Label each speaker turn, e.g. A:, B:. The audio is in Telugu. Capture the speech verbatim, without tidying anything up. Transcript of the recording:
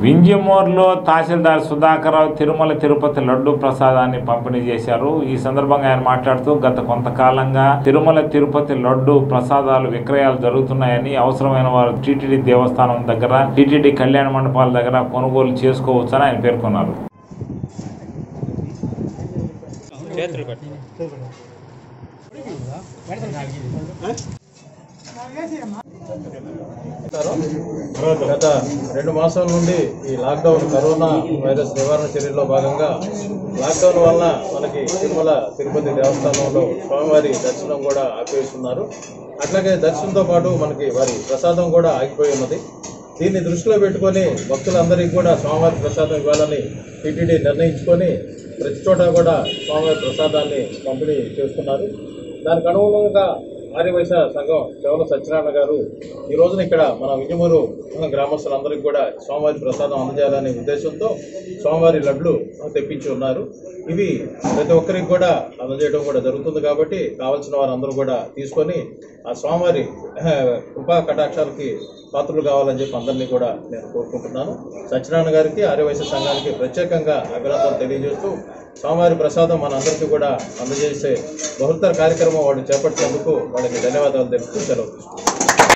A: వింజమూరులో తహసీల్దార్ సుధాకర్రావు తిరుమల తిరుపతి లడ్డు ప్రసాదాన్ని పంపిణీ చేశారు। ఈ సందర్భంగా ఆయన మాట్లాడుతూ గత కొంతకాలంగా తిరుమల తిరుపతి లడ్డు ప్రసాదాలు విక్రయాలు జరుగుతున్నాయని, అవసరమైన వారు టీటీడీ దేవస్థానం దగ్గర, టీటీడీ కళ్యాణ మండపాల దగ్గర కొనుగోలు చేసుకోవచ్చని ఆయన పేర్కొన్నారు।
B: గత రెండు మాసాల నుండి ఈ లాక్డౌన్ కరోనా వైరస్ నివారణ చర్యల్లో భాగంగా లాక్డౌన్ వలన మనకి తిరుమల తిరుపతి దేవస్థానంలో స్వామివారి దర్శనం కూడా ఆపేస్తున్నారు। అట్లాగే దర్శనంతో పాటు మనకి వారి ప్రసాదం కూడా ఆగిపోయి ఉన్నది। దీన్ని దృష్టిలో పెట్టుకొని భక్తులందరికీ కూడా స్వామివారి ప్రసాదం ఇవ్వాలని టీటీడీ నిర్ణయించుకొని ప్రతి చోట కూడా స్వామివారి ప్రసాదాన్ని పంపిణీ చేస్తున్నారు। దానికి అనుగుణంగా ఆర్యవైశ్య సంఘం కేవల సత్యనారాయణ గారు ఈ రోజున ఇక్కడ మన వింజమూరు గ్రామస్తులందరికీ కూడా స్వామివారి ప్రసాదం అందజేయాలనే ఉద్దేశంతో స్వామివారి లడ్లు తెప్పించి ఉన్నారు। ఇవి ప్రతి ఒక్కరికి కూడా అందజేయడం కూడా జరుగుతుంది కాబట్టి కావాల్సిన వారందరూ కూడా తీసుకొని ఆ స్వామివారి కృపా కటాక్షాలకి పాత్రలు కావాలని చెప్పి అందరినీ కూడా నేను కోరుకుంటున్నాను। సత్యనారాయణ గారికి ఆర్యవైశ్య సంఘానికి ప్రత్యేకంగా అభినందనలు తెలియజేస్తూ స్వామివారి ప్రసాదం మనందరికీ కూడా అందజేసే బహుత్తర కార్యక్రమం వాడు చేపట్టినందుకు వాళ్ళకి ధన్యవాదాలు తెలుపుతూ సెలవు తీసుకుంటున్నాను।